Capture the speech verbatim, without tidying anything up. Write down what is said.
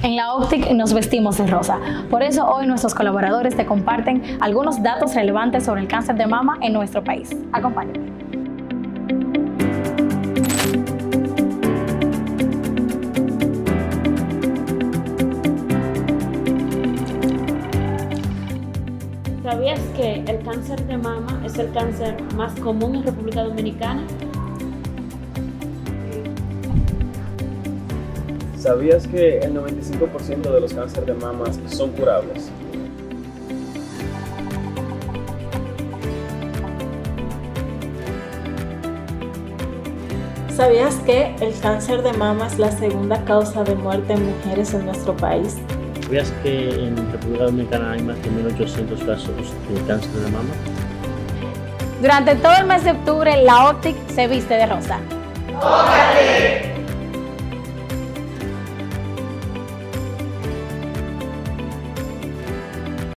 En la Optic nos vestimos de rosa. Por eso hoy nuestros colaboradores te comparten algunos datos relevantes sobre el cáncer de mama en nuestro país. Acompáñame. ¿Sabías que el cáncer de mama es el cáncer más común en República Dominicana? ¿Sabías que el noventa y cinco por ciento de los cánceres de mamas son curables? ¿Sabías que el cáncer de mama es la segunda causa de muerte en mujeres en nuestro país? ¿Sabías que en República Dominicana hay más de mil ochocientos casos de cáncer de mama? Durante todo el mes de octubre, la Optic se viste de rosa. ¡Tócate!